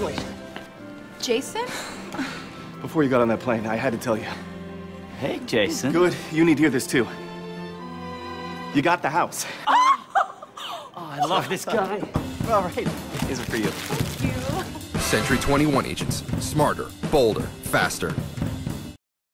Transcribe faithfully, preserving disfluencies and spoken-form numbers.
Congratulations. Jason? Before you got on that plane, I had to tell you. Hey, Jason. Good. You need to hear this, too. You got the house. Oh, I love this guy. All right. Is it for you? Thank you. Century twenty-one agents. Smarter, bolder, faster.